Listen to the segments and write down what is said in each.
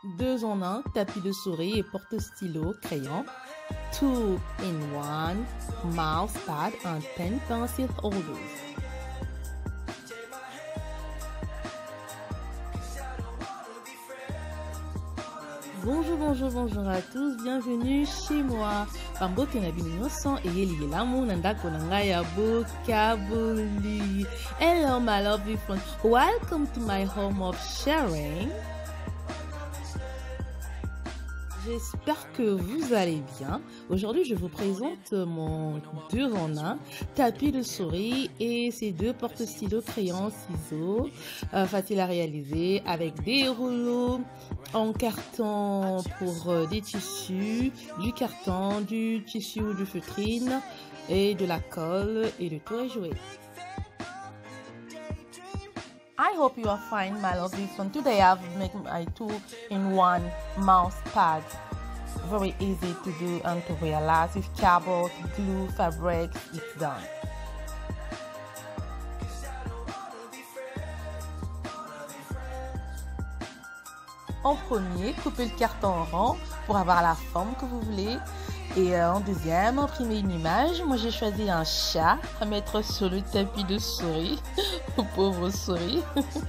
2 en 1, tapis de souris et porte-stylo, crayon. 2 in 1, mouse pad and pen pencil holders. Bonjour à tous, bienvenue chez moi. Pambote na binoso et yeli lamu nandako nanga ya bokaboli. Hello my lovely friends, welcome to my home of sharing. J'espère que vous allez bien. Aujourd'hui, je vous présente mon 2 en 1 tapis de souris et ces 2 porte-stylos, crayons, ciseaux, facile à réaliser avec des rouleaux en carton pour des tissus, du carton, du tissu ou du feutrine et de la colle et le tout est joué. I hope you are fine, my lovely friend. Today I've made my 2-in-1 mouse pad. Very easy to do and to realize with cardboard, glue, fabric, it's done. En premier, coupez le carton en rond pour avoir la forme que vous voulez. Et en deuxième, imprimer une image. Moi, j'ai choisi un chat à mettre sur le tapis de souris. Pauvre souris.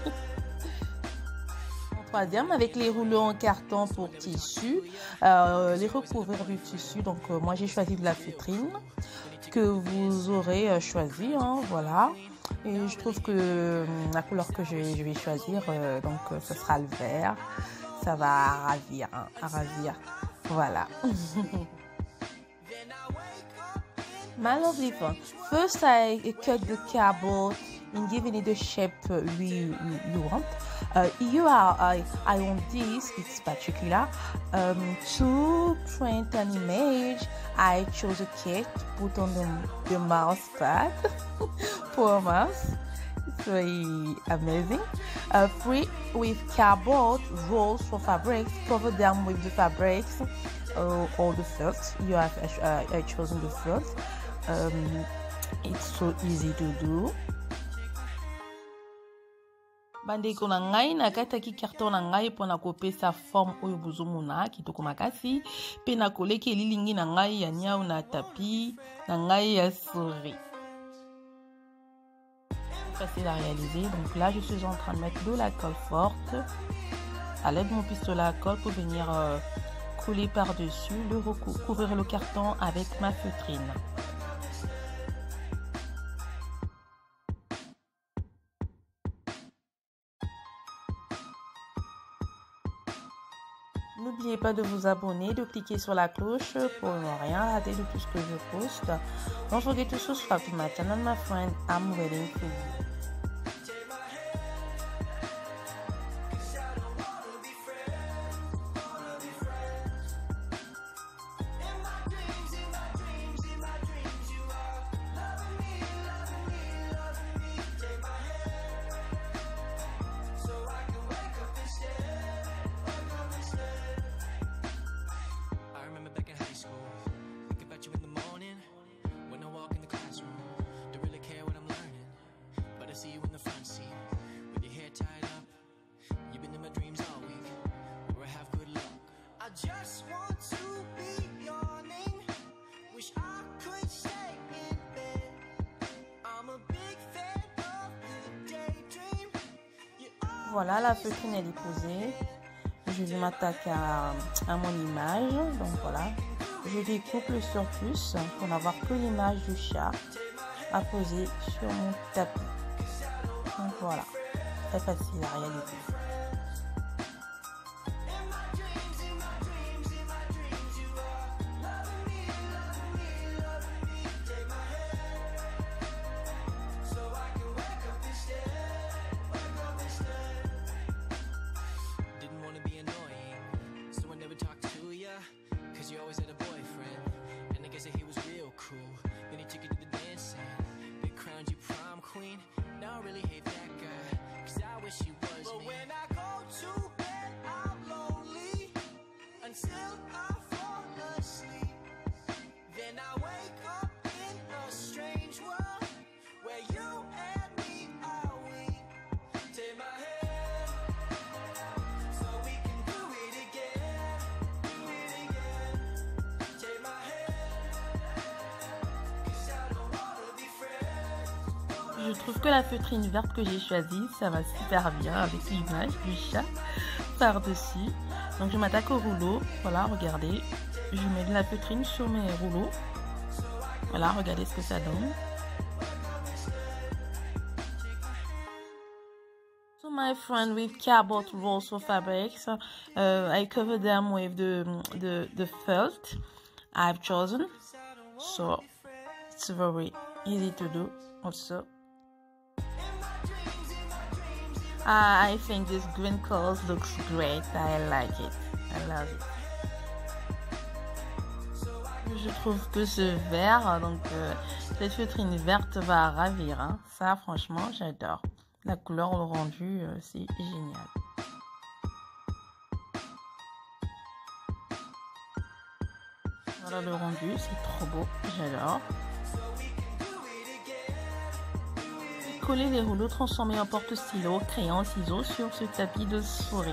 En troisième, avec les rouleaux en carton pour tissu, les recouvrir du tissu. Donc, moi, j'ai choisi de la feutrine que vous aurez choisi. Voilà. Et je trouve que la couleur que je vais choisir, donc, ce sera le vert. Ça va ravir, ravir. Voilà. My lovely friend, first I cut the cardboard and giving it the shape you want. Here I want this, it's particular. To print an image, I chose a kit to put on the mouse pad. Poor mouse. It's very amazing. 3 with cardboard rolls for fabrics. Cover them with the fabrics or the felt. You have chosen the felt. It's so easy to do. Bandeko na ngai nakataki carton na ngai pona kopesa forme oyo bozomona kitoko makasi pe na koleki elilingi na ngai ya niau na tapis na ngai ya souris. Facile à réaliser. Donc là, je suis en train de mettre de la colle forte à l'aide de mon pistolet à colle pour venir coller par-dessus, couvrir le carton avec ma feutrine. N'oubliez pas de vous abonner, de cliquer sur la cloche pour ne rien rater de tout ce que je poste. Don't forget to subscribe to my channel, my friend. I'm waiting for you. Just want to be yawning. Wish I could stay in bed. I'm a big fan of the daydream. Voilà, la feutrine elle est posée. Je vais m'attaquer à mon image. Donc voilà, je découpe le surplus pour n'avoir que l'image du chat à poser sur mon tapis. Donc voilà, très facile à réaliser. Take my hand, so we can do it again. Je trouve que la feutrine verte que j'ai choisie, ça va super bien avec l'image du chat par-dessus. Donc je m'attaque au rouleau. Voilà, regardez. Je mets de la feutrine sur mes rouleaux. Voilà, regardez ce que ça donne. So my friend, with cardboard rolls of fabrics, I cover them with the felt I've chosen. So it's very easy to do also. I think this green color looks great. I like it. I love it. Je trouve que ce vert, donc cette feutrine verte va ravir. Hein. Ça, franchement, j'adore. La couleur, le rendu, c'est génial. Voilà le rendu, c'est trop beau. J'adore. Coller les rouleaux transformés en porte-stylo, crayon, ciseaux sur ce tapis de souris.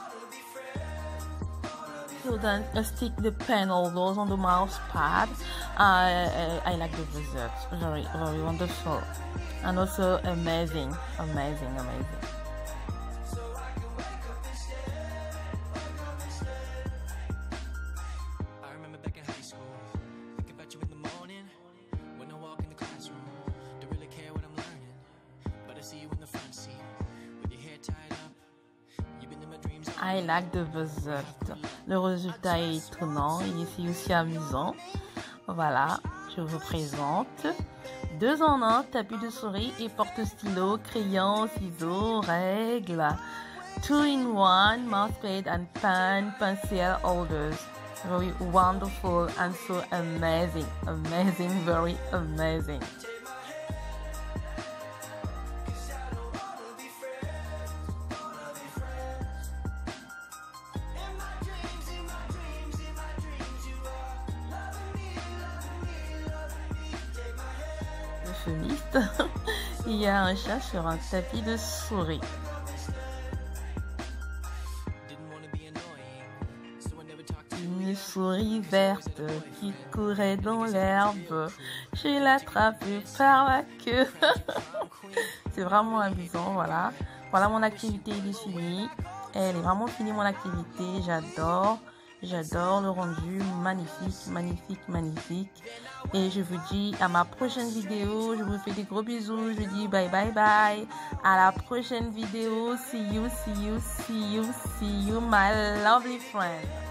So then stick the pen all those on the mouse pad. I like the result. Very, very wonderful. And also amazing. Amazing, amazing. I remember back in high school, thinking about you in the morning, when I walk in the classroom, don't really care what I'm learning, but I see you in the front seat, with your hair tied up, you've been in my dreams. I like the result. Le résultat est étonnant, il est aussi amusant. Voilà, je vous présente 2 en 1, tapis de souris et porte-stylo, crayon, ciseaux, règles. 2 in 1, mousepad and pen, pencil holders. Very wonderful and so amazing. Amazing, very amazing. Fumiste. Il y a un chat sur un tapis de souris. Une souris verte qui courait dans l'herbe. Je l'ai attrapée par la queue. C'est vraiment amusant, voilà. Voilà, mon activité est finie. Elle est vraiment finie, mon activité. J'adore. J'adore le rendu, magnifique, magnifique, magnifique. Et je vous dis à ma prochaine vidéo. Je vous fais des gros bisous. Je dis bye bye bye. À la prochaine vidéo. See you, see you, see you, see you, my lovely friend.